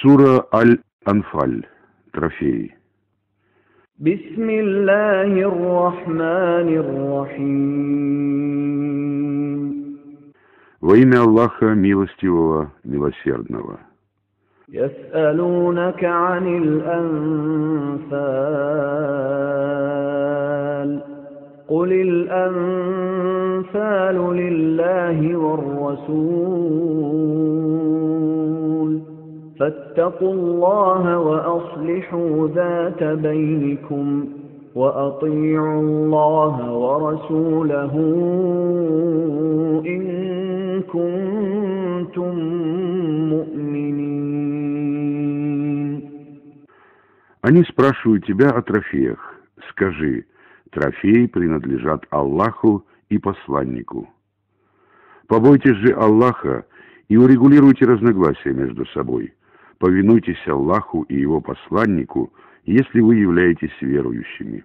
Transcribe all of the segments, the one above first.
Сура Аль-Анфаль. Трофеи. Бисмиллахир-рахманир-рахим. Во имя Аллаха Милостивого, Милосердного. يسألونك عن الأنفال قل الأنفال لله والرسول فاتقوا الله وأصلحوا ذات بينكم وأطيعوا الله ورسوله إن كنتم مؤمنين. Они спрашивают тебя о трофеях. Скажи, трофеи принадлежат Аллаху и посланнику. Побойтесь же Аллаха и урегулируйте разногласия между собой. Повинуйтесь Аллаху и Его посланнику, если вы являетесь верующими.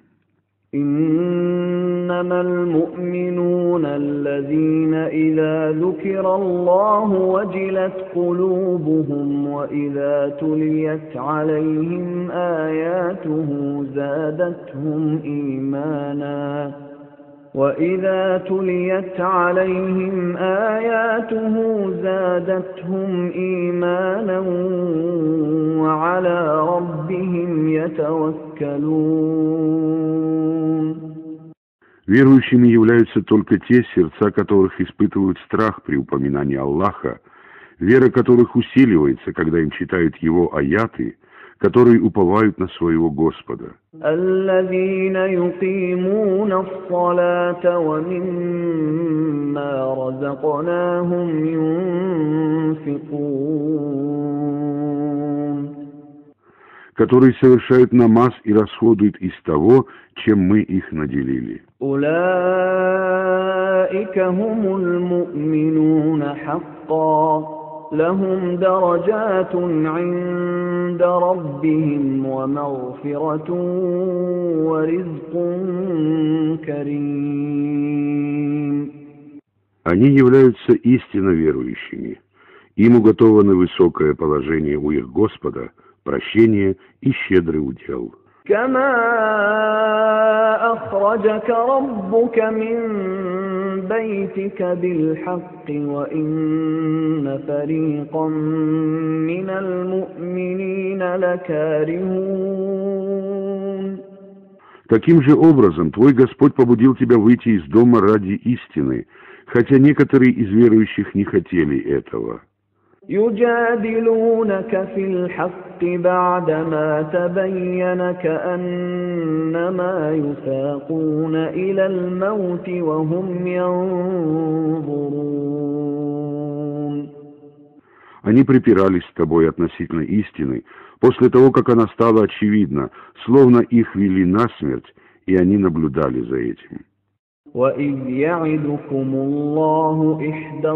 إنما المؤمنون الذين إذا ذكر الله وجلت قلوبهم وإذا تليت عليهم آياته زادتهم إيمانا وعلى ربهم يتوكلون. Верующими являются только те сердца, которых испытывают страх при упоминании Аллаха, вера которых усиливается, когда им читают Его аяты, которые уповают на своего Господа. الذين يقيمون الصلاة ومما رزقناهم ينفقون. Которые совершают намаз и расходуют из того, чем мы их наделили. أولئك هم المؤمنون حقا لهم درجات عند ربهم ومغفرة ورزق كريم. Они являются истинно верующими. Им уготовано высокое положение у их Господа, прощение и щедрый удел. كما أخرجك ربك من بيتك بالحق وإن فريقا من المؤمنين لكارهون. Таким же образом твой Господь побудил тебя выйти из дома ради истины, хотя некоторые из верующих не хотели этого. يجادلونك في الحق بعدما تبين كأنما يساقون إلى الموت وهم ينظرون. Они припирались с тобой относительно истины, после того, как она стала очевидна, словно их вели на смерть, и они наблюдали за этим. وَإِذْ يَعِدُكُمُ اللَّهُ إِحْدَى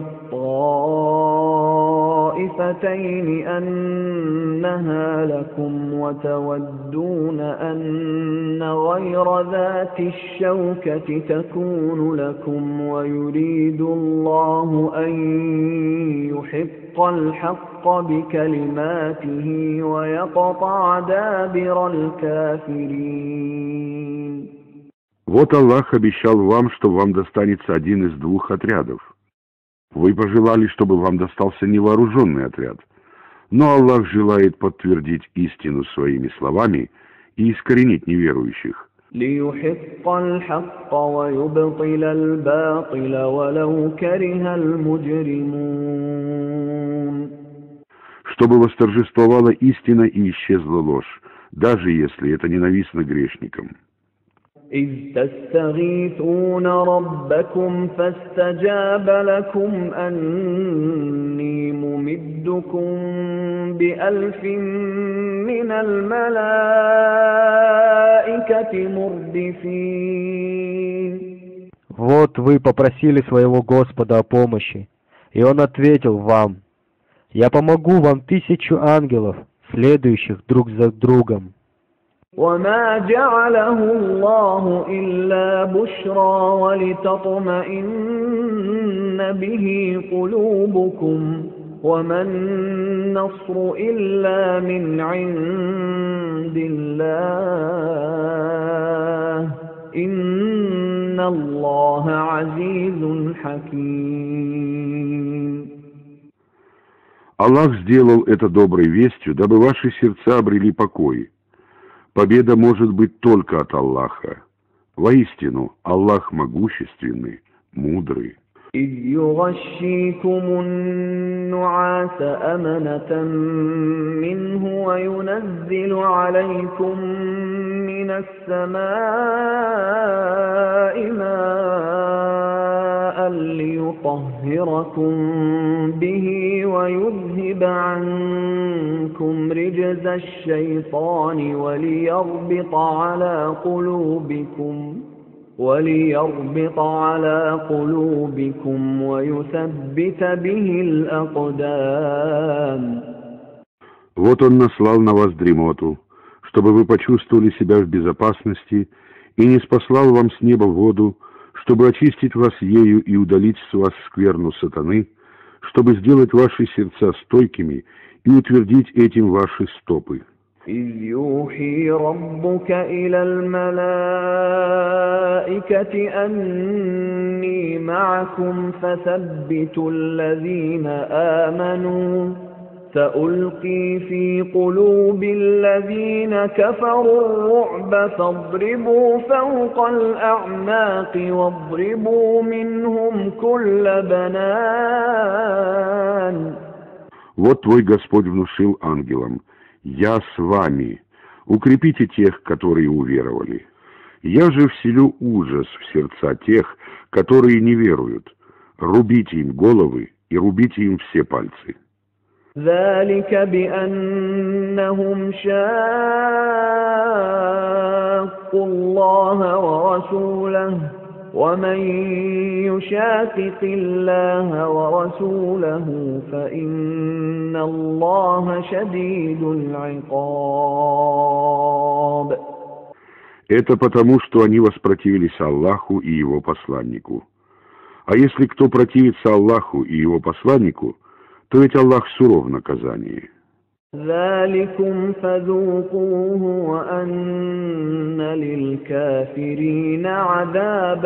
الطَّائِفَتَيْنِ أَنَّهَا لَكُمْ وَتَوَدُّونَ أَنَّ غَيْرَ ذَاتِ الشَّوْكَةِ تَكُونُ لَكُمْ وَيُرِيدُ اللَّهُ أَن يُحِقَّ الْحَقَّ بِكَلِمَاتِهِ وَيَقْطَعَ دَابِرَ الْكَافِرِينَ. Вот Аллах обещал вам, что вам достанется один из двух отрядов. Вы пожелали, чтобы вам достался невооруженный отряд. Но Аллах желает подтвердить истину своими словами и искоренить неверующих. لِيُحِقَّ الْحَقَّ وَيُبْطِلَ الْبَاطِلَ وَلَوْ كَرِهَ الْمُجْرِمُونَ. Чтобы восторжествовала истина и исчезла ложь, даже если это ненавистно грешникам. إذ تستغيثون ربكم فاستجاب لكم أني ممدكم بألف من الملائكة مردفين. Вот вы попросили своего Господа о помощи, и Он ответил вам: «Я помогу вам 1000 ангелов, следующих друг за другом». وما جعله الله إلا بشرى ولتطمئن به قلوبكم وما النصر إلا من عند الله إن الله عزيز حكيم. Аллах сделал это доброй вестью, дабы ваши сердца обрели покой. Победа может быть только от Аллаха. Воистину, Аллах могущественный, мудрый. إذ يغشيكم النعاس أمنة منه وينزل عليكم من السماء ماء ليطهركم به ويذهب عنكم رجز الشيطان وليربط على قلوبكم ويثبت به الأقدام. Вот Он наслал на вас дремоту, чтобы вы почувствовали себя в безопасности, и ниспослал вам с неба воду, чтобы очистить вас ею и удалить с вас скверну сатаны, чтобы сделать ваши сердца стойкими и утвердить этим ваши стопы. إذ يوحي ربك إلى الملائكة أني معكم فثبتوا الذين آمنوا سألقي في قلوب الذين كفروا الرعب فاضربوا فوق الأعناق واضربوا منهم كل بنان. Вот твой Господь внушил ангелам: «Я с вами, укрепите тех, которые уверовали. Я же вселю ужас в сердца тех, которые не веруют. Рубите им головы и рубите им все пальцы». ذلك بأنهم شاقوا الله ورسوله ومن يشاقق الله ورسوله فإن الله شديد العقاب. Это потому, что они воспротивились Аллаху и Его посланнику. А если кто противится Аллаху и Его посланнику, то ведь Аллах суров в наказании. ذلكم فذوقوه وأن للكافرين عذاب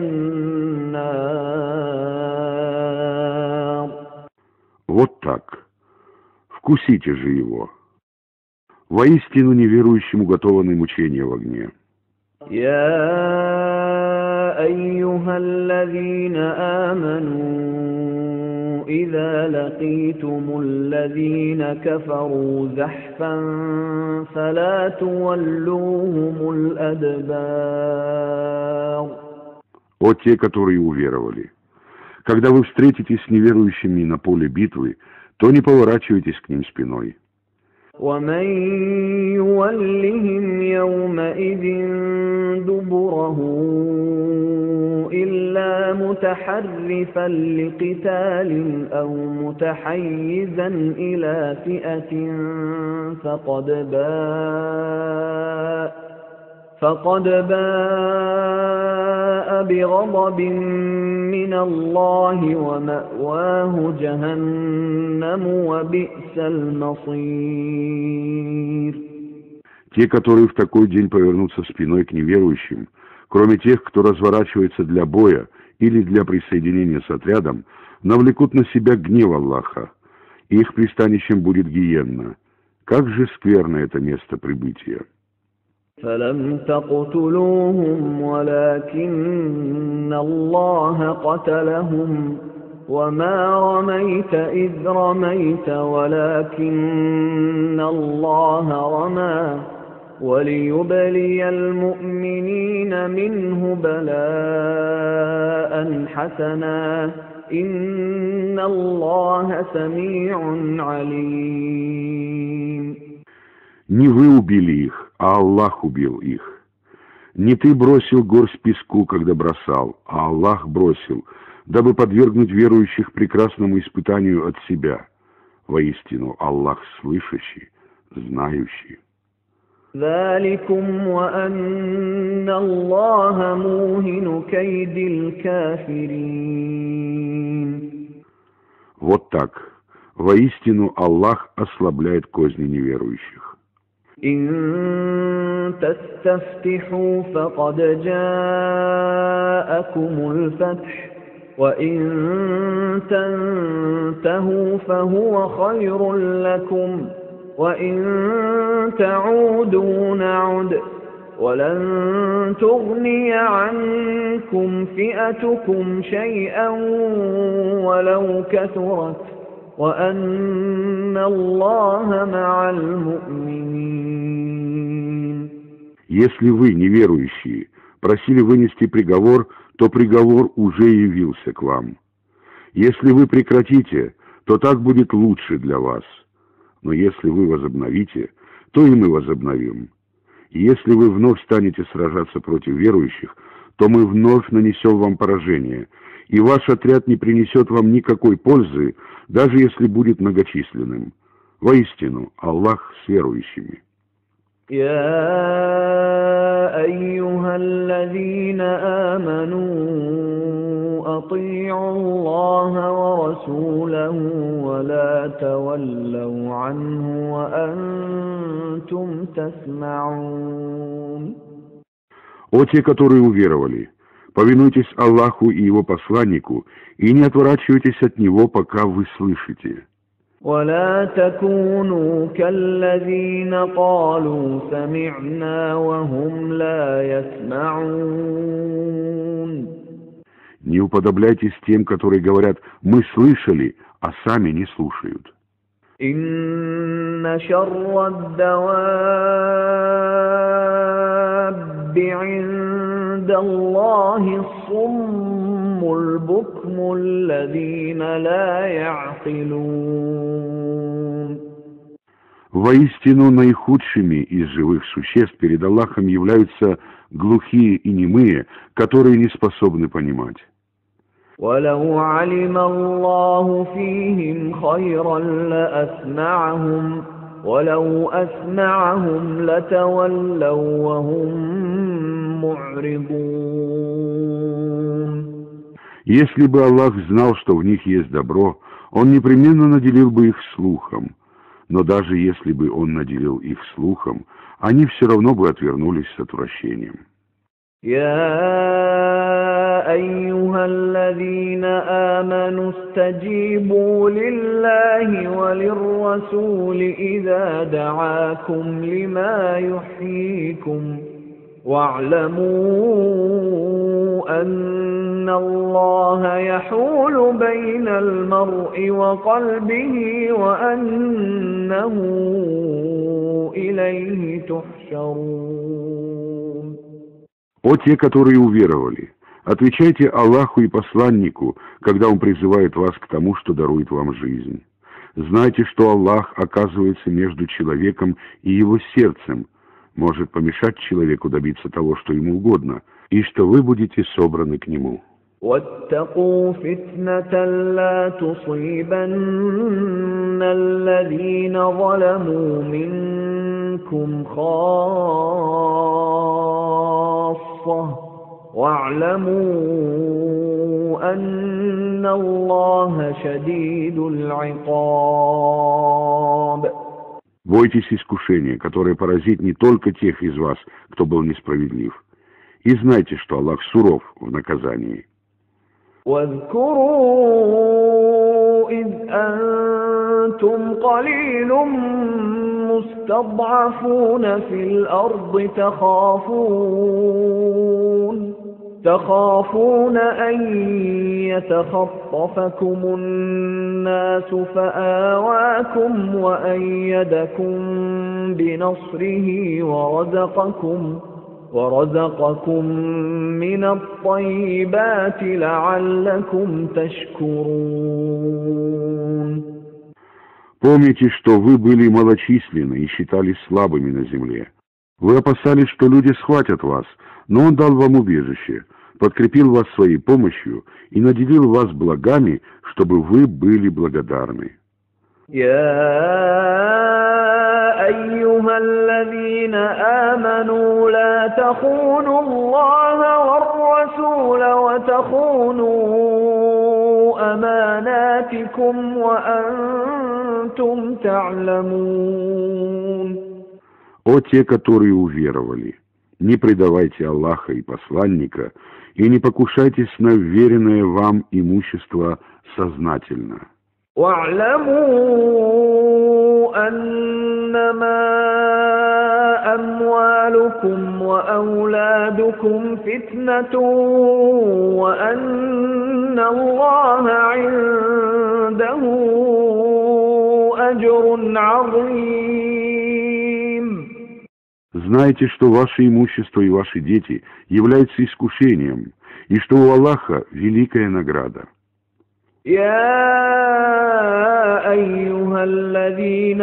النار. Вот так. Вкусите же его. Воистину неверующим уготованы мучения в огне. يا أيها الذين آمنوا إذا لقيتم الذين كفروا زحفا فلا تولوهم الأدبار. О те, которые уверовали! Когда вы встретитесь с неверующими на поле битвы, то не поворачивайтесь к ним спиной. ومن يولهم يومئذ دبره إلا متحرفا لقتال أو متحيزا إلى فئة فقد باء بغضب من الله ومأواه جهنم وبئس المصير. Те, которые в такой день повернутся спиной к неверующим, кроме тех, кто разворачивается для боя или для присоединения с отрядом, навлекут на себя гнев Аллаха, и их пристанищем будет гиенна. Как же скверно это место прибытия! فلم تقتلوهم ولكن الله قتلهم وما رميت إذ رميت ولكن الله رمى وليبلي المؤمنين منه بلاء حسنا إن الله سميع عليم. Не вы убили их, а Аллах убил их. Не ты бросил горсть песку, когда бросал, а Аллах бросил, дабы подвергнуть верующих прекрасному испытанию от себя. Воистину, Аллах слышащий, знающий. ذلكم وأن الله موهن كيد الكافرين. Вот так. Воистину, Аллах ослабляет козни неверующих. إن تستفتحوا فقد جاءكم الفتح وإن تنتهوا فهو خير لكم وإن تعودوا نعد ولن تغني عنكم فئتكم شيئا ولو كثرت وأن الله مع المؤمنين. Если вы, неверующие, просили вынести приговор, то приговор уже явился к вам. Если вы прекратите, то так будет лучше для вас. Но если вы возобновите, то и мы возобновим. И если вы вновь станете сражаться против верующих, то мы вновь нанесем вам поражение, и ваш отряд не принесет вам никакой пользы, даже если будет многочисленным. Воистину, Аллах с верующими. يا أيها الذين آمنوا أطيعوا الله ورسوله ولا تولوا عنه وأنتم تسمعون. О те, которые уверовали, повинуйтесь Аллаху и Его посланнику и не отворачивайтесь от Него, пока вы слышите. ولا تكونوا كالذين قالوا سمعنا وهم لا يسمعون. Не уподобляйтесь тем, которые говорят «мы слышали», а сами не слушают. إن شر الدواب عند الله الصم البكم الذين لا يعقلون. Воистину, наихудшими из живых существ перед Аллахом являются глухие и немые, которые не способны понимать. ولو علم الله فيهم خيرا لأسمعهم ولو أسمعهم لتولوا وهم معرضون. Если бы Аллах знал, что в них есть добро, Он непременно наделил бы их слухом. Но даже если бы Он наделил их слухом, они все равно бы отвернулись с отвращением. يا أيها الذين آمنوا استجيبوا لله وللرسول إذا دعاكم لما يحييكم واعلموا أن الله يحول بين المرء وقلبه وأنه إليه تحشرون. О те, которые уверовали, отвечайте Аллаху и посланнику, когда Он призывает вас к тому, что дарует вам жизнь. Знайте, что Аллах оказывается между человеком и его сердцем, может помешать человеку добиться того, что ему угодно, и что вы будете собраны к Нему. واتقوا فتنة لا تصيبن الذين ظلموا منكم خاصة واعلموا أن الله شديد العقاب. Бойтесь искушения, которое поразит не только тех из вас, кто был несправедлив, и знайте, что Аллах суров в наказании. واذكروا إذ أنتم قليل مستضعفون في الأرض تخافون أن يتخطفكم الناس فآواكم وأيدكم بنصره ورزقكم من الطيبات لعلكم تشكرون. Помните, что вы были малочисленны и считались слабыми на земле. Вы опасались, что люди схватят вас, но Он дал вам убежище, подкрепил вас своей помощью и наделил вас благами, чтобы вы были благодарны. أيها الذين آمنوا لا تخونوا الله والرسول وتخونوا أماناتكم وأنتم كنتم تعلمون. О те, которые уверовали, не предавайте Аллаха и посланника, и не покушайтесь на вверенное вам имущество сознательно. واعلموا أنما أموالكم وأولادكم فتنة وأن الله عنده أجر عظيم. Знайте, что ваше имущество и ваши дети являются искушением, и что у Аллаха великая награда. يا أيها الذين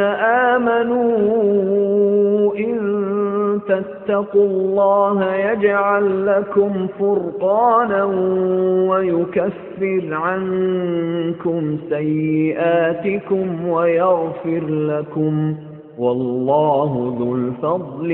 آمنوا إن تتقوا الله يجعل لكم فرقانا ويكفر عنكم سيئاتكم ويغفر لكم والله ذو الفضل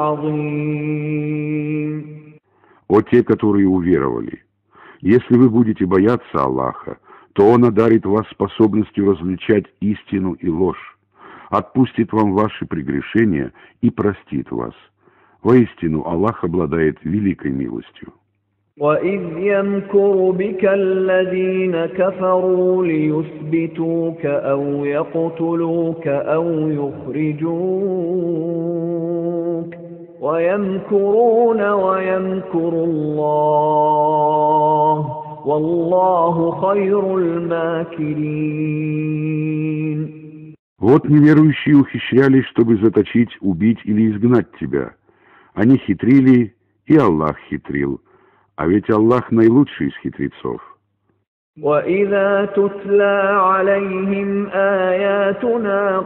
العظيم. О те, которые уверовали, если вы будете бояться Аллаха, то Он одарит вас способностью различать истину и ложь, отпустит вам ваши прегрешения и простит вас. Воистину, Аллах обладает великой милостью. وَإِذْ يَمْكُرُ بِكَ الَّذِينَ كَفَرُوا لِيُثْبِتُوكَ أَوْ يَقْتُلُوكَ أَوْ يُخْرِجُوكَ وَيَمْكُرُونَ وَيَمْكُرُ اللَّهُ وَاللَّهُ خَيْرُ الْمَاكِرِينَ. Вот неверующие ухищрялись, чтобы заточить, убить или изгнать тебя. Они хитрили, и Аллах хитрил. А ведь Аллах наилучший из хитрецов. وَإِذَا تُتْلَى عَلَيْهِمْ آيَاتُنَا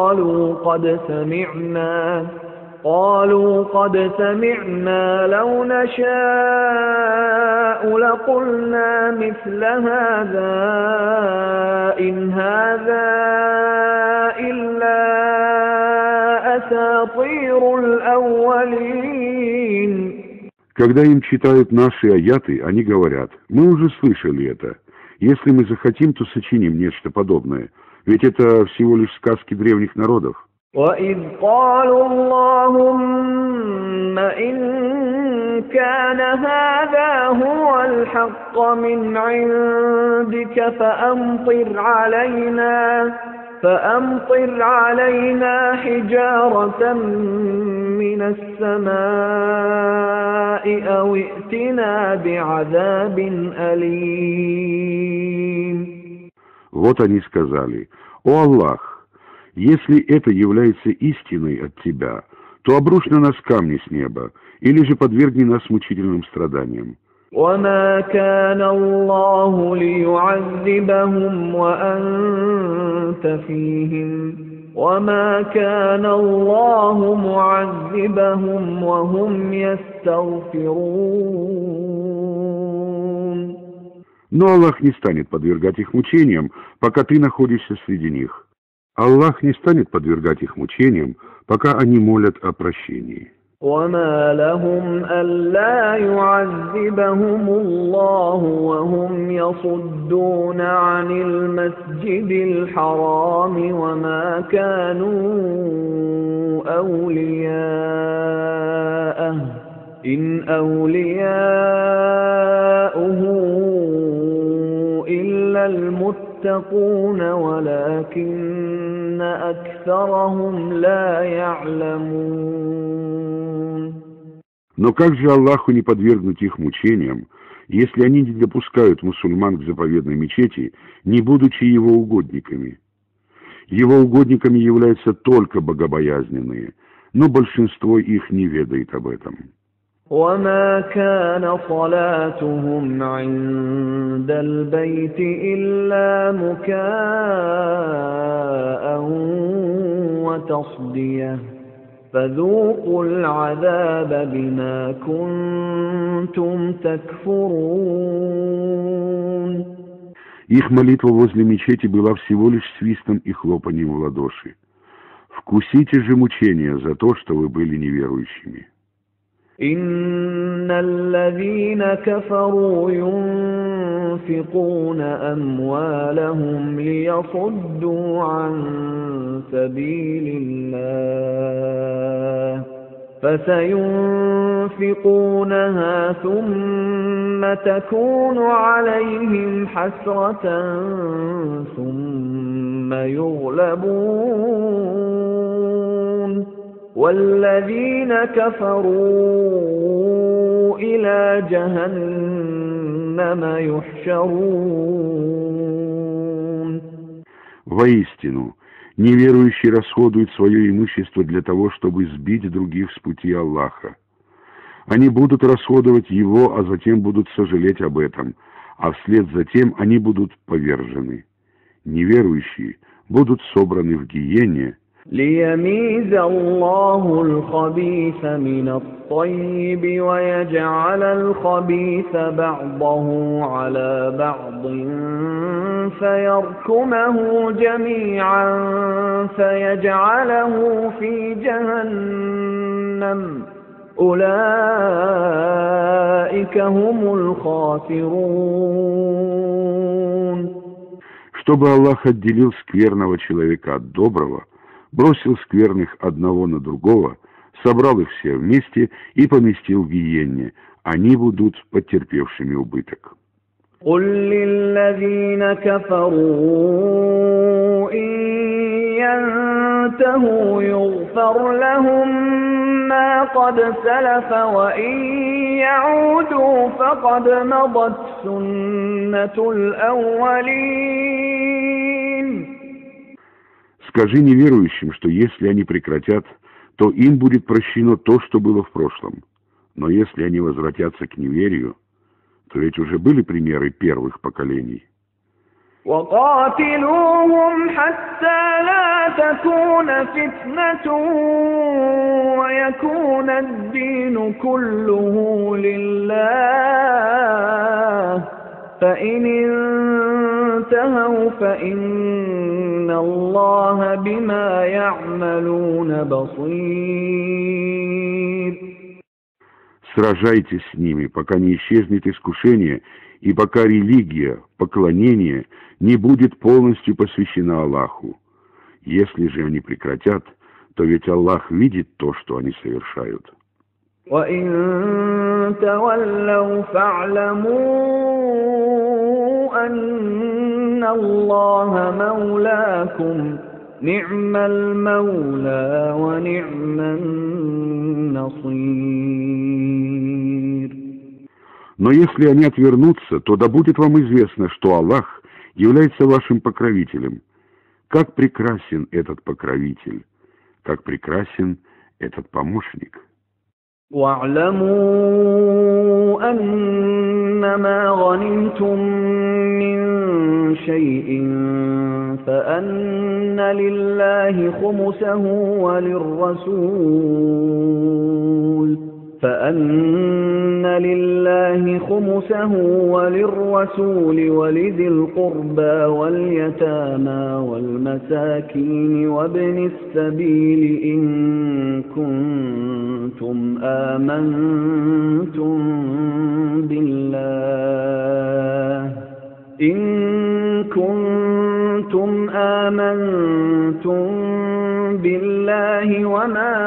قالوا قد سمعنا لو نشاء لقلنا مثل هذا إن هذا إلا أساطير الأولين. Когда им читают наши аяты, они говорят: мы уже слышали это. Если мы захотим, то сочиним нечто подобное. Ведь это всего лишь сказки древних народов. وَإِذْ قَالُوا اللَّهُمَّ إِن كَانَ هَذَا هُوَ الْحَقَّ مِنْ عِندِكَ فَأَمْطِرْ عَلَيْنَا حِجَارَةً مِنَ السَّمَاءِ أَوْ ائْتِنَا بِعَذَابٍ أَلِيمٍ. Вот они сказали: «О Аллах, если это является истиной от Тебя, то обрушь на нас камни с неба, или же подвергни нас мучительным страданиям». وَمَا كَانَ اللَّهُ لِيُعَذِّبَهُمْ وَأَنْتَ فِيهِمْ وَمَا كَانَ اللَّهُ مُعَذِّبَهُمْ وَهُمْ يَسْتَغْفِرُونَ. Но Аллах не станет подвергать их мучениям, пока ты находишься среди них. Аллах не станет подвергать их мучениям, пока они молят о прощении. وَمَا لَهُمْ أَلَّا يُعَذِّبَهُمُ اللَّهُ وَهُمْ يَصُدُّونَ عَنِ الْمَسْجِدِ الْحَرَامِ وَمَا كَانُوا أَوْلِيَاءَهُ إِنْ أَوْلِيَاؤُهُ إِلَّا الْمُتَّقُونَ وَلَكِنَّ أَكْثَرَهُمْ لَا يَعْلَمُونَ. Но как же Аллаху не подвергнуть их мучениям, если они не допускают мусульман к заповедной мечети, не будучи его угодниками? Его угодниками являются только богобоязненные, но большинство их не ведает об этом. وَمَا كَانَ صَلَاتُهُمْ عِندَ الْبَيْتِ إِلَّا مُكَاءً وَتَصْدِيَةً فَذُوقُوا الْعَذَابَ بِمَا كُنتُمْ تَكْفُرُونَ. Их молитва возле мечети была всего лишь свистом и хлопанием в ладоши. Вкусите же мучения за то, что вы были неверующими. إن الذين كفروا ينفقون أموالهم ليصدوا عن سبيل الله فسينفقونها ثم تكون عليهم حسرة ثم يغلبون والذين كفروا إلى جهنم يحشرون. Воистину, неверующий расходует свое имущество для того, чтобы сбить других с пути Аллаха. Они будут расходовать его, а затем будут сожалеть об этом, а вслед за тем они будут повержены. Неверующие будут собраны в гиене, ليميز الله الخبيث من الطيب ويجعل الخبيث بعضه على بعض فيركمه جميعا فيجعله في جهنم أولئك هم الخاسرون. чтобы Аллах отделил скверного человека от доброго, бросил скверных одного на другого, собрал их все вместе и поместил в гиенне. Они будут потерпевшими убыток. قل للذين كفروا إن ينتهوا يغفر لهم ما قد سلف وإن يعودوا فقد مضت سنة الأولين. Скажи неверующим, что если они прекратят, то им будет прощено то, что было в прошлом. Но если они возвратятся к неверию, то ведь уже были примеры первых поколений. وقاتلوهم حتى لا تكون فتنة ويكون الدين كله لله فإن انتهوا فإن الله بما يعملون بصير. Сражайтесь с ними, пока не исчезнет искушение, и пока религия, поклонение не будет полностью посвящена Аллаху. Если же они прекратят, то ведь Аллах видит то, что они совершают. وَإِن تَوَلَّوْا فَاعْلَمُوا أَنَّ اللَّهَ مَوْلَاكُمْ نِعْمَ الْمَوْلَى وَنِعْمَ النَّصِيرُ. Но если они отвернутся, то да будет вам известно, что Аллах является вашим покровителем. Как прекрасен этот покровитель, как прекрасен этот помощник. وَاعْلَمُوا أَنَّمَا غَنِمْتُم مِّن شَيْءٍ فَأَنَّ لِلَّهِ خُمُسَهُ وَلِلرَّسُولِ وَلِذِي الْقُرْبَى وَالْيَتَامَى وَالْمَسَاكِينِ وَابْنِ السَّبِيلِ إِن كُنتُمْ آمنتم بالله وما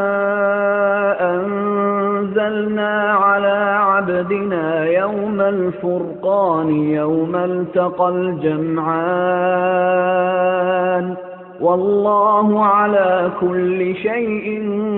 أنزلنا على عبدنا يوم الفرقان يوم التقى الجمعان والله على كل شيء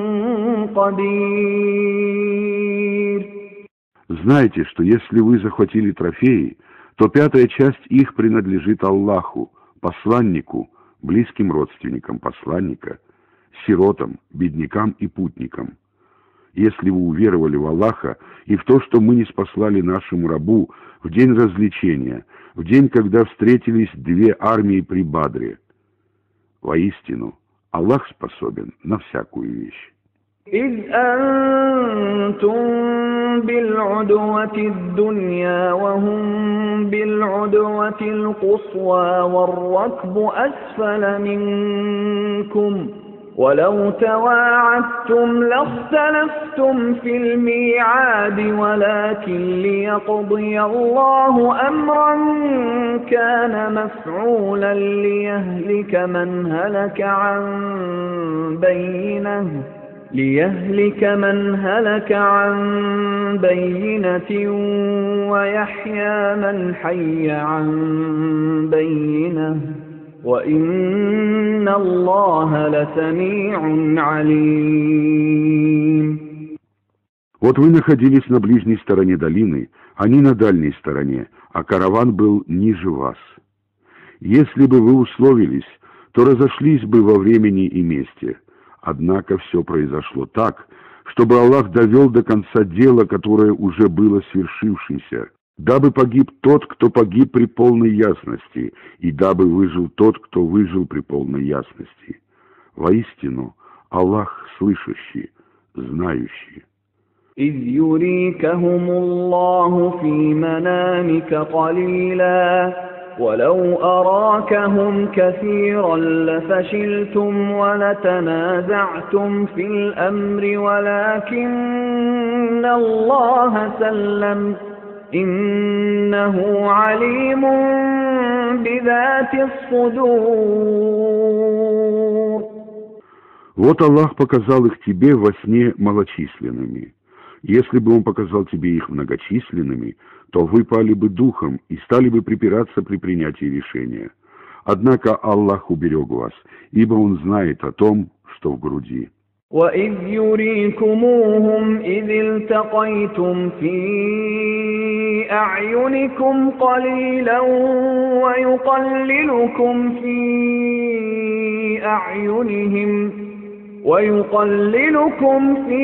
قدير. Знайте, что если вы захватили трофеи, то 5-я часть их принадлежит Аллаху, посланнику, близким родственникам посланника, сиротам, беднякам и путникам. Если вы уверовали в Аллаха и в то, что мы ниспослали нашему рабу в день развлечения, в день, когда встретились 2 армии при Бадре, воистину, Аллах способен на всякую вещь. إذ أنتم بالعدوة الدنيا وهم بالعدوة القصوى والركب أسفل منكم ولو تواعدتم لاختلفتم في الميعاد ولكن ليقضي الله أمرا كان مفعولا ليهلك من هلك عن بينة ويحيى من حي عن بينة وإن الله لسميع عليم. Вот вы находились на ближней стороне долины, они на дальней стороне, а караван был ниже вас. Если бы вы условились, то разошлись бы во времени и месте. Однако все произошло так, чтобы Аллах довел до конца дело, которое уже было свершившееся, дабы погиб тот, кто погиб при полной ясности, и дабы выжил тот, кто выжил при полной ясности. Воистину, Аллах слышащий, знающий. إذ يريكهم الله في منامك قليلا ولو أراكهم كثيرا لفشلتم ولتنازعتم في الأمر ولكن الله سلم إنه عليم بذات الصدور. Вот Аллах показал их тебе во сне малочисленными. Если бы Он показал тебе их многочисленными, то вы пали бы духом и стали бы припираться при принятии решения. Однако Аллах уберег вас, ибо Он знает о том, что в груди. وَإِذْ يُرِيكُمُوهُمْ إِذِ الْتَقَيْتُمْ فِي أَعْيُنِكُمْ قَلِيلًا وَيُقَلِّلُكُمْ في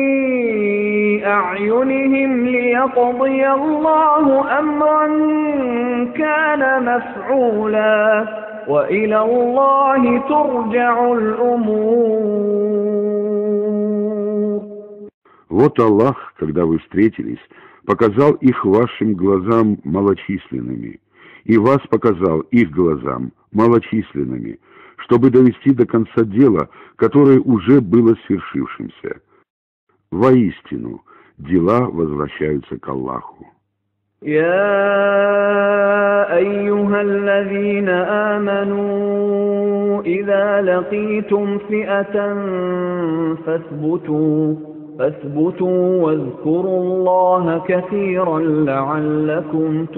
أعينهم ليقضي الله أمرا كان مفعولا وإلى الله ترجع الأمور. Вот Аллах, когда вы встретились, показал их вашим глазам малочисленными, и вас показал их глазам малочисленными, чтобы довести до конца дела, которое уже было свершившимся. Воистину, дела возвращаются к Аллаху. يا أيها الذين آمنوا إذا لقيتم فئة فاثبتوا واذكروا الله كثيرا لعلكم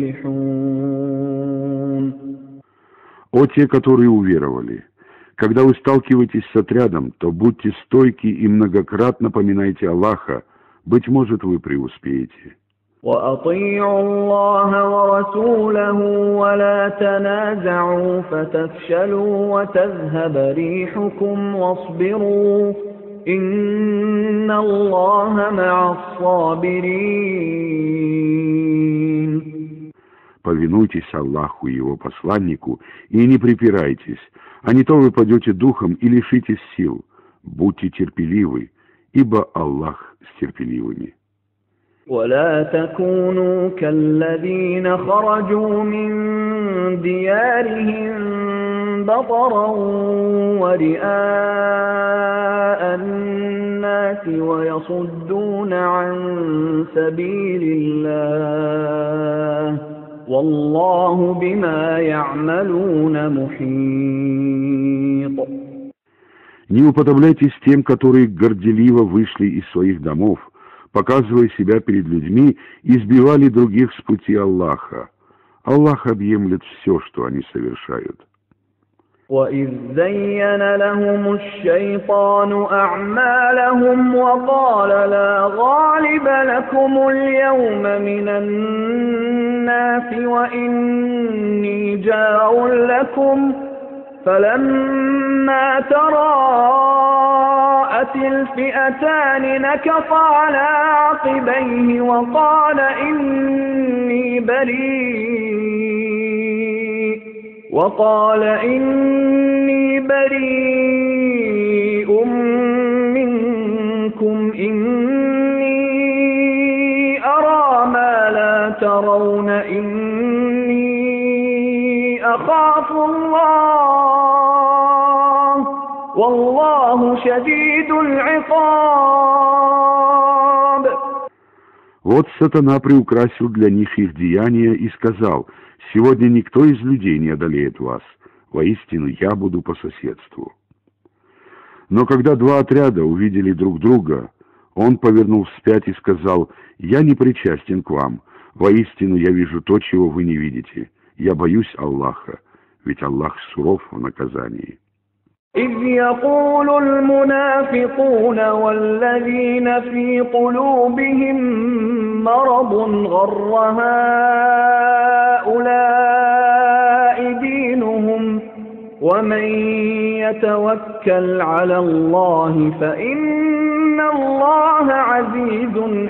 تفلحون. О те, которые уверовали! Когда вы сталкиваетесь с отрядом, то будьте стойки и многократно поминайте Аллаха, быть может, вы преуспеете. وَأَطِيعُوا اللَّهَ وَرَسُولَهُ وَلَا تَنَازَعُوا فَتَفْشَلُوا وَتَذْهَبَ رِيحُكُمْ وَاصْبِرُوا إِنَّ اللَّهَ مَعَ الصَّابِرِينَ. Повинуйтесь Аллаху и Его посланнику и не припирайтесь, а не то вы падете духом и лишитесь сил. Будьте терпеливы, ибо Аллах с терпеливыми. ولا تكونوا كالذين خرجوا من ديارهم بطرا ورئاء الناس ويصدون عن سبيل الله والله بما يعملون محيط. Не уподобляйтесь тем, которые горделиво вышли из своих домов, показывая себя перед людьми, избивали других с пути Аллаха. Аллах объемлет все, что они совершают. وَإِذْ زَيَّنَ لَهُمُ الشَّيْطَانُ أَعْمَالَهُمْ وَقَالَ لَا غَالِبَ لَكُمُ الْيَوْمَ مِنَ النَّاسِ وَإِنِّي جَارٌ لَكُمْ فَلَمَّا تَرَاءَتِ الْفِئَتَانِ نَكَصَ عَلَى عَقِبَيْهِ وَقَالَ إِنِّي بريء منكم إني أرى ما لا ترون إني أخاف الله والله شديد العقاب. Вот сатана приукрасил для них их деяния и сказал: «Сегодня никто из людей не одолеет вас, воистину я буду по соседству». Но когда два отряда увидели друг друга, он повернул вспять и сказал: «Я не причастен к вам, воистину я вижу то, чего вы не видите. Я боюсь Аллаха, ведь Аллах суров в наказании». إذ يقول المنافقون والذين في قلوبهم مرض غر هؤلاء دينهم ومن يتوكل على الله فإن الله عزيز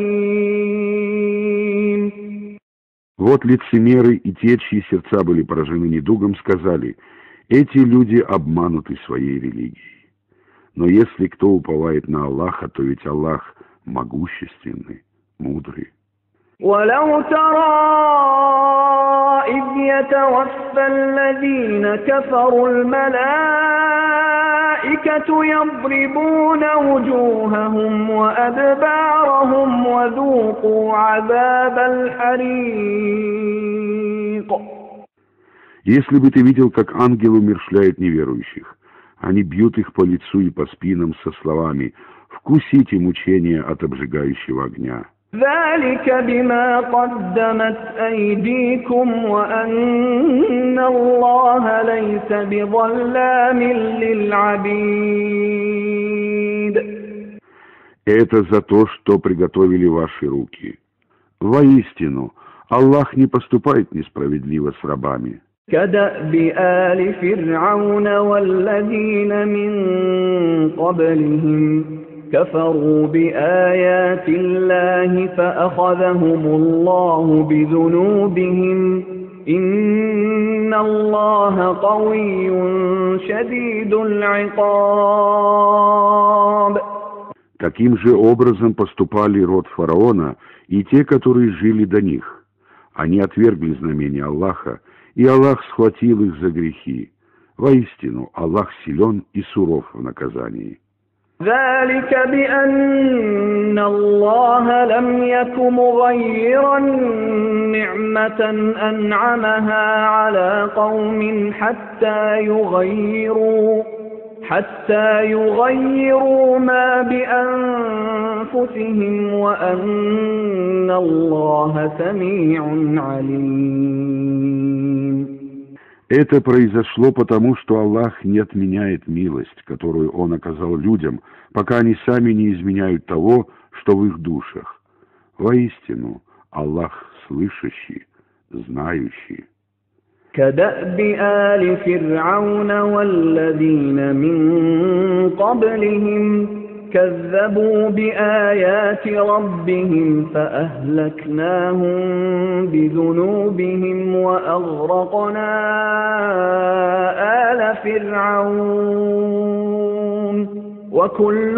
حكيم. Вот лицемеры и те, чьи сердца были поражены недугом, сказали: «Эти люди обмануты своей религией. Но если кто уповает на Аллаха, то ведь Аллах могущественный, мудрый». ولو ترى إذ يتوفى الذين كفروا الملائكة يضربون وجوههم وأدبارهم وذوقوا عذاب الحريق. Если бы ты видел, как ангел умерщвляет неверующих, они бьют их по лицу и по спинам со словами: «Вкусите мучения от обжигающего огня». ذلك بما قدمت أيديكم وأن الله ليس بظلام للعبيد. Это за то, что приготовили ваши руки. Воистину, Аллах не поступает несправедливо с рабами. كدأب آل فرعون والذين من قبلهم كفروا بآيات الله فأخذهم الله بذنوبهم إن الله قوي شديد العقاب. Таким же образом поступали род фараона и те, которые жили до них. Они отвергли знамения Аллаха, и Аллах схватил их за грехи. Воистину, Аллах силен и суров в наказании. ذلك بأن الله لم يك مغيرا نعمة أنعمها على قوم حتى يغيروا ما بأنفسهم وأن الله سميع عليم. Это произошло потому, что Аллах не отменяет милость, которую Он оказал людям, пока они сами не изменяют того, что в их душах. Воистину, Аллах слышащий, знающий. كدأب آل فرعون والذين من قبلهم كذبوا بآيات ربهم فأهلكناهم بذنوبهم وأغرقنا آل فرعون وكل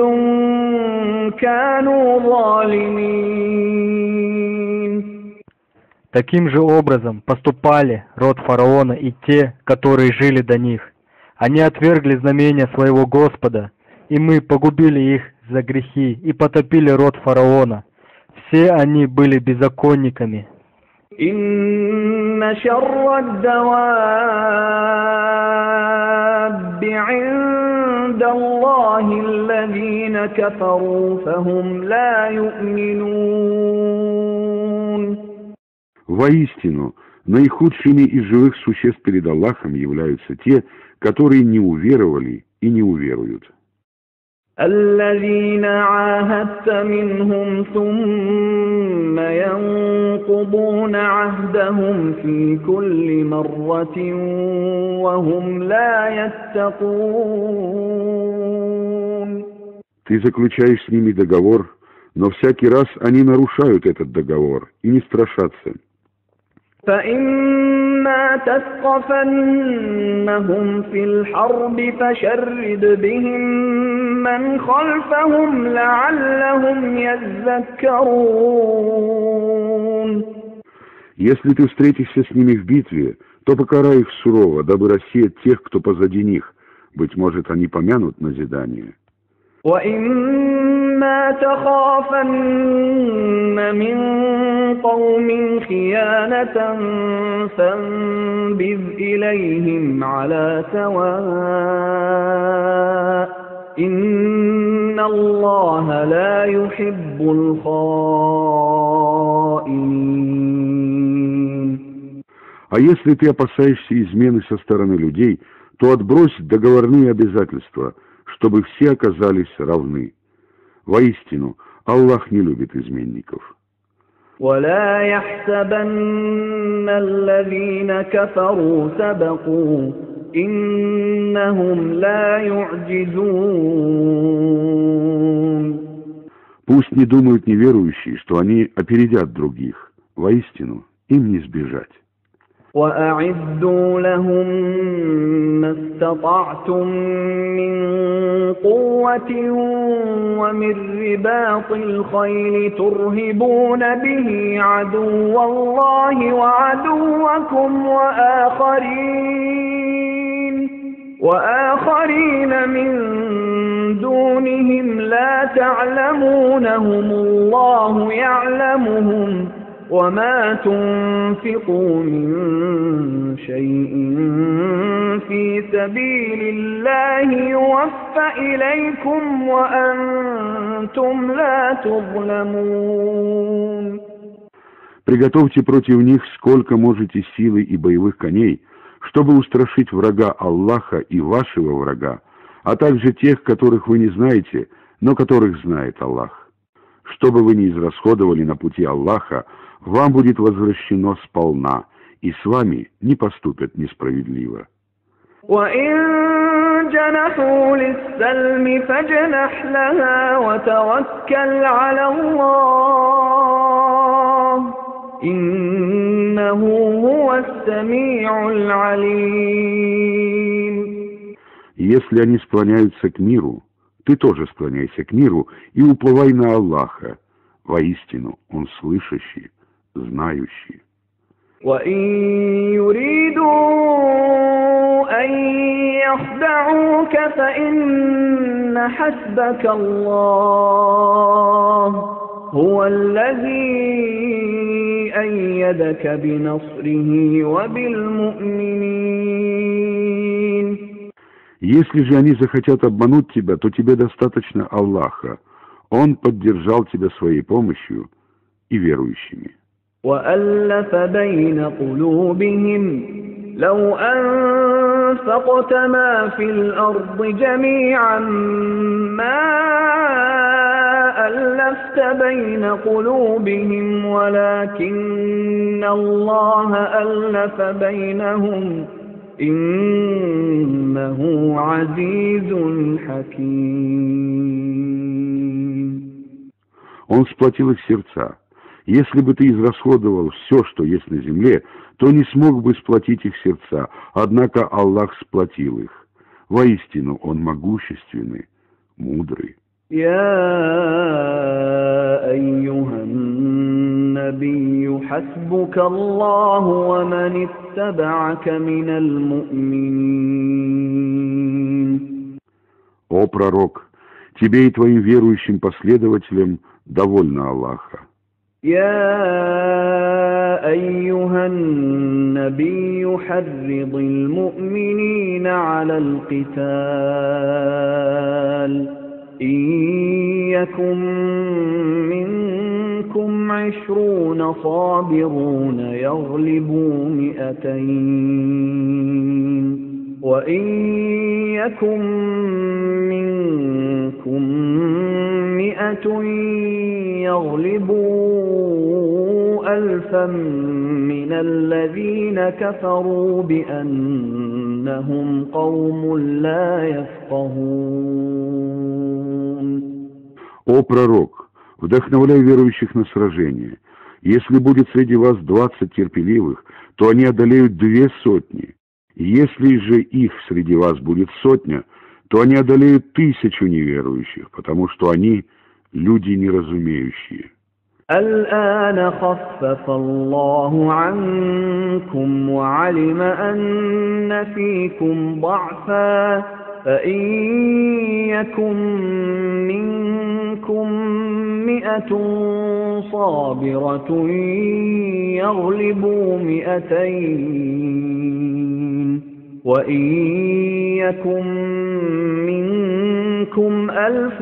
كانوا ظالمين. Таким же образом поступали род фараона и те, которые жили до них. Они отвергли знамения своего Господа, и мы погубили их за грехи и потопили род фараона. Все они были беззаконниками. إن شر الدواب عند الله الذين كفروا فهم لا يؤمنون. Воистину, наихудшими из живых существ перед Аллахом являются те, которые не уверовали и не уверуют. الذين عاهدت منهم ثم ينقضون عهدهم في كل مرة وهم لا يتقون. Ты заключаешь с ними договор, но всякий раз они нарушают этот договор и не страшатся. فإما تثقفنهم في الحرب فشرد بهم من خلفهم لعلهم يذكرون. Если ты встретишься с ними в битве, то покарай их сурово, дабы рассеять тех, кто позади них, Быть может, они помянут назидание. وَإِمَّا تَخَافَنَّ مِنْ قَوْمٍ خِيَانَةً فَانبِذْ إِلَيْهِمْ عَلَى سَوَاءٍ إِنَّ اللَّهَ لَا يُحِبُّ الْخَائِنِينَ. А если ты опасаешься измены со стороны людей, то отбрось договорные обязательства, чтобы все оказались равны. Воистину, Аллах не любит изменников. وَلَا يَحْسَبَنَّ الَّذِينَ كَفَرُوا سَبَقُوا إِنَّهُمْ لَا يُعْجِزُونَ. Пусть не думают неверующие, что они опередят других. Воистину, им не сбежать. وَأَعِدُّوا لَهُم مَّا اسْتَطَعْتُم مِّن قُوَّةٍ وَمِن رِّبَاطِ الْخَيْلِ تُرْهِبُونَ بِهِ عَدُوَّ اللَّهِ وَعَدُوَّكُمْ وَآخَرِينَ مِن دُونِهِمْ لَا تعلمونهم الله يعلمهم وما تنفقوا من شيء في سبيل الله يوفى إليكم وأنتم لا تظلمون. Приготовьте против них сколько можете силы и боевых коней, чтобы устрашить врага Аллаха и вашего врага, а также тех, которых вы не знаете, но которых знает Аллах. Что бы вы ни израсходовали на пути Аллаха, вам будет возвращено сполна, и с вами не поступят несправедливо. وَإِن جَنَحُوا لِلسَّلْمِ فَاجْنَحْ لَهَا وَتَوَكَّلْ عَلَى اللَّهِ إِنَّهُ هُوَ السَّمِيعُ الْعَلِيمُ. Если они склоняются к миру, ты тоже склоняйся к миру и уповай на Аллаха. Воистину, Он слышащий, знающий. وَإِن يُرِيدُوا أَن يَخْدَعُوكَ فَإِنَّ حَسْبَكَ اللَّهُ هُوَ الَّذِي أَيَّدَكَ بِنَصْرِهِ وَبِالْمُؤْمِنِينَ. Если же они захотят обмануть тебя, то тебе достаточно Аллаха. Он поддержал тебя своей помощью и верующими. وَأَلَّفَ بَيْنَ قُلُوبِهِمْ لَوْ أَنفَقْتَ مَا فِي الْأَرْضِ جَمِيعًا مَا أَلَّفْتَ بَيْنَ قُلُوبِهِمْ وَلَكِنَّ اللَّهَ أَلَّفَ بَيْنَهُمْ إِنَّهُ عَزِيزٌ حَكِيمٌ. Он сплотил их сердца. Если бы ты израсходовал все, что есть на земле, то не смог бы сплотить их сердца, однако Аллах сплотил их. Воистину, Он могущественный, мудрый. يا أيها النبي حسبك الله ومن اتبعك من المؤمنين. О пророк, тебе и твоим верующим последователям довольно Аллаха. يا أيها النبي حرض المؤمنين على القتال إن يكن منكم 20 صابرون يغلبوا 200 وإن يكن منكم 100 يغلبوا 1000 من الذين كفروا بأنهم قوم لا يفقهون. О пророк, вдохновляй верующих на сражение. Если будет среди вас 20 терпеливых, то они одолеют 200. Если же их среди вас будет 100, то они одолеют 1000 неверующих, потому что они люди неразумеющие. الآن خفف الله عنكم وعلم أن فيكم ضعفا فإن يكن منكم 100 صابرة يغلبوا 200 وإن يكن منكم 1000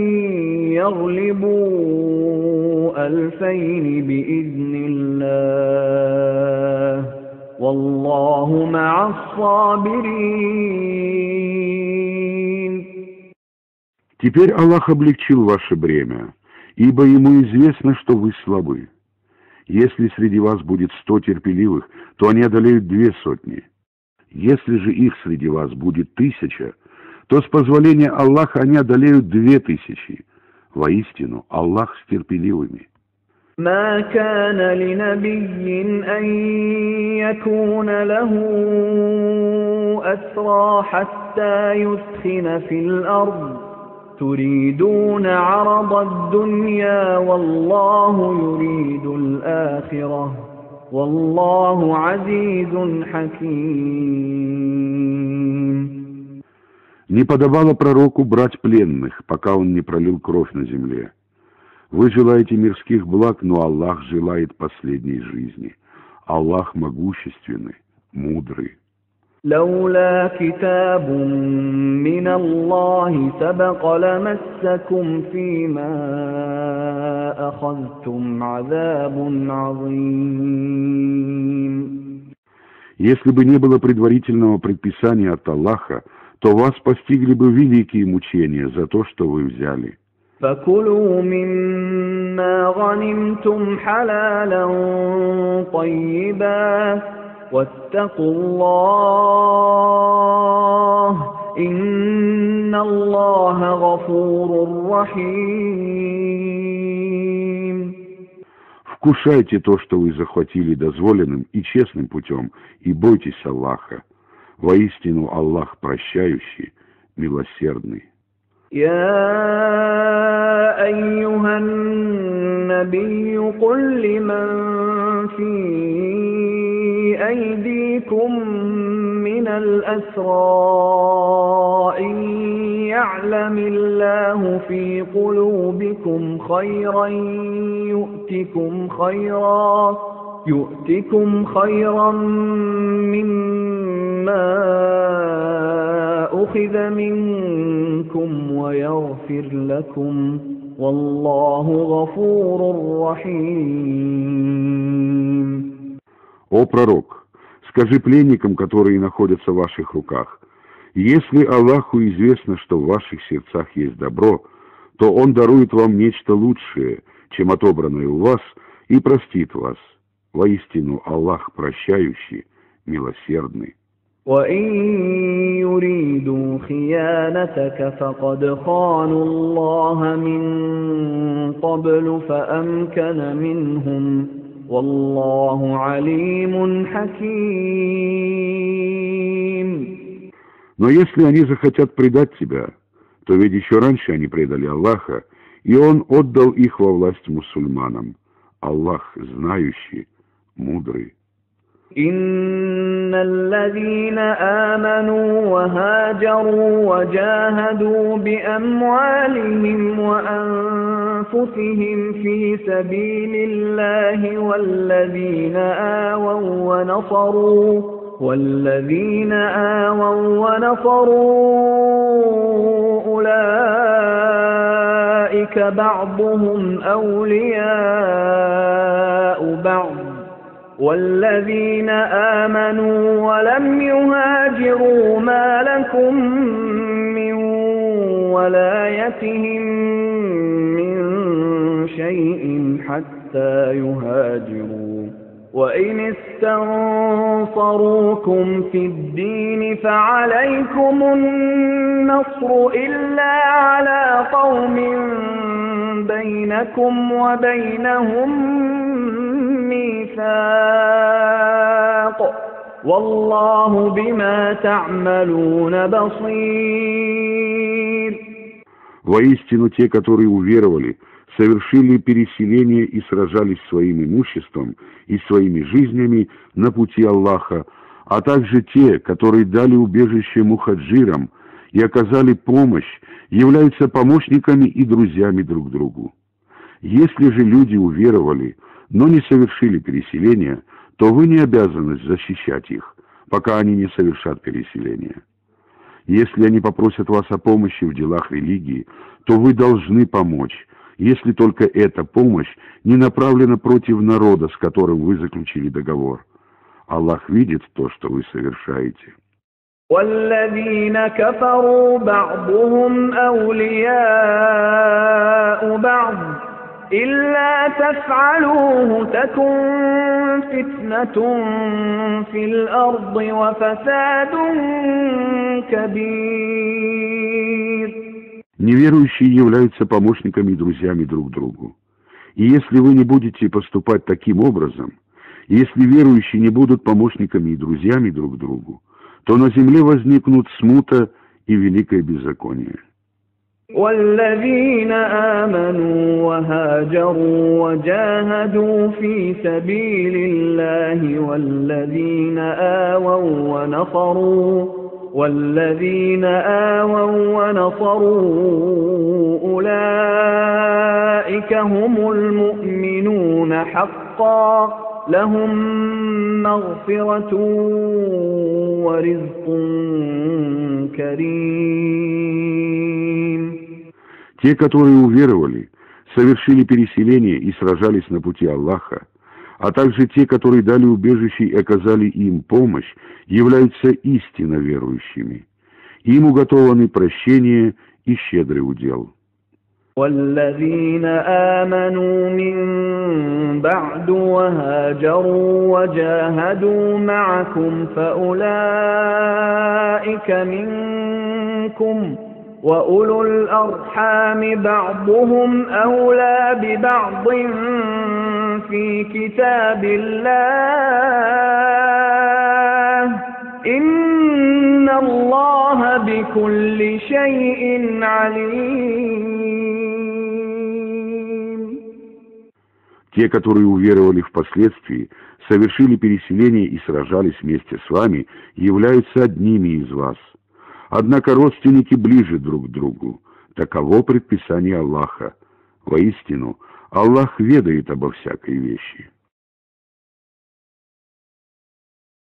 يغلبوا 2000 بإذن الله والله مع الصابرين. Теперь Аллах облегчил ваше бремя, ибо Ему известно, что вы слабы. Если среди вас будет 100 терпеливых, то они одолеют 200. Если же их среди вас будет 1000, то с позволения Аллаха они одолеют 2000. Воистину, Аллах с терпеливыми. ما كان لنبي أن يكون له أسرى حتى يثخن في الأرض تريدون عرض الدنيا والله يريد الآخرة والله عزيز حكيم. Не подобало пророку брать пленных, пока он не пролил кровь на земле. Вы желаете мирских благ, но Аллах желает последней жизни. Аллах могущественный, мудрый. لولا كتاب من الله سبق لمسكم فيما أخذتم عذاب عظيم. Если бы не было предварительного предписания от Аллаха, то вас постигли бы великие мучения за то, что вы взяли. فكلوا مما غنمتم حلالا طيبا واتقوا الله إن الله غفور رحيم. Вкушайте то, что вы захватили дозволенным и честным путем, и бойтесь Аллаха. Воистину Аллах прощающий, милосердный. يا أيها النبي قل لمن في أيديكم من الأسرى إن يعلم الله في قلوبكم خيرا يؤتكم خيرا مما أخذ منكم ويغفر لكم والله غفور رحيم. О пророк, скажи пленникам, которые находятся в ваших руках, если Аллаху известно, что в ваших сердцах есть добро, то Он дарует вам нечто лучшее, чем отобранное у вас, и простит вас. Воистину Аллах прощающий, милосердный. وَإِن يُرِيدُوا خِيَانَتَكَ فَقَدْ خَانُوا اللَّهَ مِن قَبْلُ فَأَمْكَنَ مِنْهُمْ وَاللَّهُ عَلِيمٌ حَكِيمٌ. Но если они захотят предать тебя, то ведь еще раньше они предали Аллаха, и Он отдал их во власть мусульманам. Аллах знающий, мудрый. إن الذين آمنوا وهاجروا وجاهدوا بأموالهم وأنفسهم في سبيل الله والذين آووا ونصروا أولئك بعضهم أولياء بعض والذين آمنوا ولم يهاجروا ما لكم من ولايتهم من شيء حتى يهاجروا وإن استنصروكم في الدين فعليكم النصر إلا على قوم بينكم وبينهم ميثاق والله بما تعملون بصير. Воистину те, которые уверовали, совершили переселение и сражались своим имуществом и своими жизнями на пути Аллаха, а также те, которые дали убежище мухаджирам и оказали помощь, являются помощниками и друзьями друг другу. Если же люди уверовали, но не совершили переселения, то вы не обязаны защищать их, пока они не совершат переселение. Если они попросят вас о помощи в делах религии, то вы должны помочь, если только эта помощь не направлена против народа, с которым вы заключили договор. Аллах видит то, что вы совершаете. والذين كفروا بعضهم أولياء بعض إلا تفعلوه تكن فتنة في الأرض وفساد كبير. Неверующие являются помощниками и друзьями друг другу. И если вы не будете поступать таким образом, если верующие не будут помощниками и друзьями друг другу, то на земле возникнут смута и великое беззаконие. والذين آمنوا وهاجروا وجاهدوا في سبيل الله والذين آووا ونصروا أولئك هم المؤمنون حقا لهم مغفرة ورزق كريم. Те, которые уверовали, совершили переселение и сражались на пути Аллаха, а также те, которые дали убежище и оказали им помощь, являются истинно верующими. Им уготованы прощение и щедрый удел. والذين آمنوا من بعد وهاجروا وجاهدوا معكم فأولئك منكم وأولو الأرحام بعضهم أولى ببعض في كتاب الله إن الله بكل شيء عليم. Те, которые уверовали впоследствии, совершили переселение и сражались вместе с вами, являются одними из вас. Однако родственники ближе друг к другу. Таково предписание Аллаха. Воистину, Аллах ведает обо всякой вещи.